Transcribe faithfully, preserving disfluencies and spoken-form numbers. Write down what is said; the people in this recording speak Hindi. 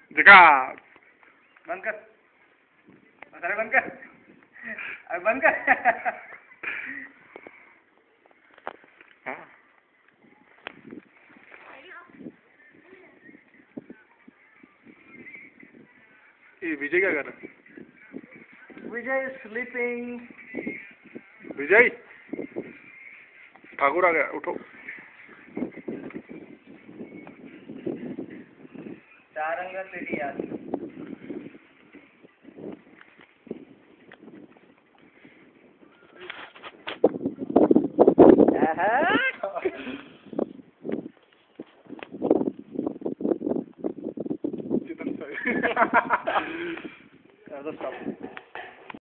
जगह बंद कर, अरे बंद कर, अरे बंद कर। हाँ ये विजय क्या कर रहा है? विजय स्लीपिंग। विजय ठाकुर आ गया, उठो। चारंगा पेटी याद चितन कर दो स्टॉप।